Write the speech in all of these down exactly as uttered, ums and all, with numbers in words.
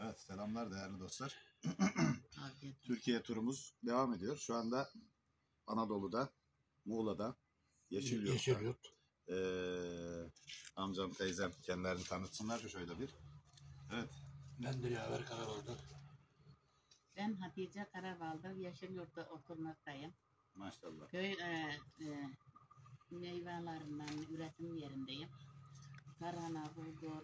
Evet, selamlar değerli dostlar. Afiyet. Türkiye turumuz devam ediyor. Şu anda Anadolu'da, Muğla'da, Yeşilyurt'ta. Yeşilyurt. Ee, amcam, teyzem kendilerini tanıtsınlar şöyle bir. Evet. Ben de Yaver Karabal'da. Ben Hatice Karabal'da Yeşilyurt'ta oturmaktayım. Maşallah. Köy e, e, meyvelerinden üretim yerindeyim. Tarhana, bulgur,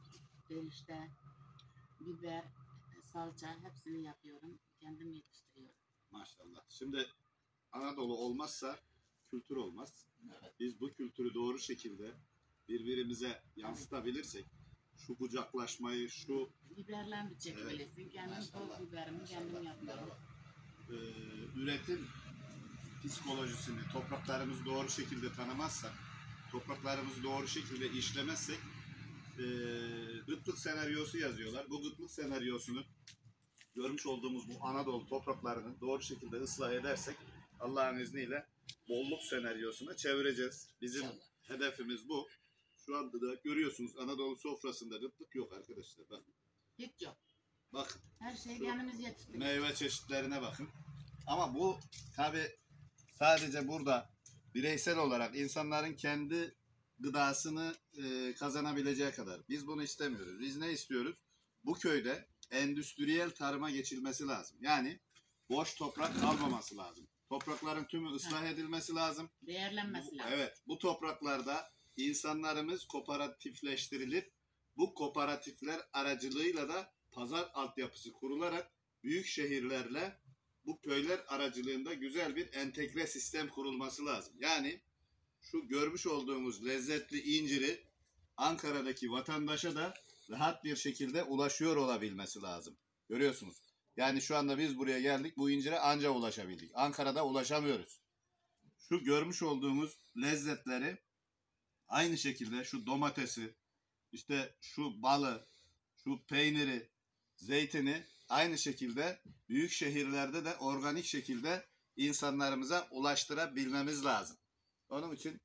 erişte, biber, salça hepsini yapıyorum. Kendim yetiştiriyorum. Maşallah. Şimdi Anadolu olmazsa kültür olmaz. Evet. Biz bu kültürü doğru şekilde birbirimize yansıtabilirsek, şu kucaklaşmayı, şu Biberler bir çekmelisin. Kendim Maşallah. toz biberimi kendim yapıyorum. e, üretim psikolojisini topraklarımızı doğru şekilde tanımazsak, topraklarımızı doğru şekilde işlemezsek e, gıtlık senaryosu yazıyorlar. Bu gıtlık senaryosunu görmüş olduğumuz bu Anadolu topraklarını doğru şekilde ıslah edersek Allah'ın izniyle bolluk senaryosuna çevireceğiz. Bizim İnşallah. hedefimiz bu. Şu anda da görüyorsunuz Anadolu sofrasında gıtlık yok arkadaşlar. Bakın. Hiç yok. Bakın. Her şeyi Şu kendimiz yetiştiriyoruz. Meyve çeşitlerine bakın. Ama bu tabi sadece burada bireysel olarak insanların kendi gıdasını e, kazanabileceği kadar. Biz bunu istemiyoruz. Biz ne istiyoruz? Bu köyde endüstriyel tarıma geçilmesi lazım. Yani boş toprak kalmaması lazım. Toprakların tümü ıslah edilmesi lazım. Değerlenmesi Bu- lazım. Evet, bu topraklarda insanlarımız kooperatifleştirilip bu kooperatifler aracılığıyla da pazar altyapısı kurularak büyük şehirlerle bu köyler aracılığında güzel bir entegre sistem kurulması lazım. Yani şu görmüş olduğumuz lezzetli inciri Ankara'daki vatandaşa da rahat bir şekilde ulaşıyor olabilmesi lazım. Görüyorsunuz. Yani şu anda biz buraya geldik, bu incire anca ulaşabildik. Ankara'da ulaşamıyoruz. Şu görmüş olduğumuz lezzetleri aynı şekilde şu domatesi, işte şu balı, şu peyniri, zeytini aynı şekilde büyük şehirlerde de organik şekilde insanlarımıza ulaştırabilmemiz lazım. Onun için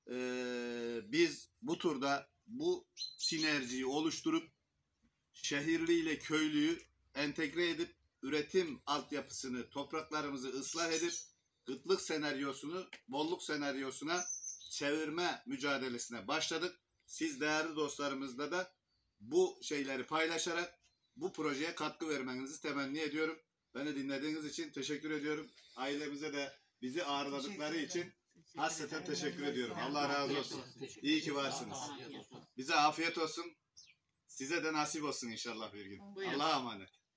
eee, biz bu turda bu sinerjiyi oluşturup şehirli ile köylüyü entegre edip üretim altyapısını, topraklarımızı ıslah edip gıtlık senaryosunu, bolluk senaryosuna çevirme mücadelesine başladık. Siz değerli dostlarımızla da bu şeyleri paylaşarak bu projeye katkı vermenizi temenni ediyorum. Beni dinlediğiniz için teşekkür ediyorum. Ailemize de bizi ağırladıkları için hasreten teşekkür ediyorum. Allah razı olsun. İyi ki varsınız. Afiyet olsun. Bize afiyet olsun. Size de nasip olsun inşallah bir gün. Buyurun. Allah'a emanet.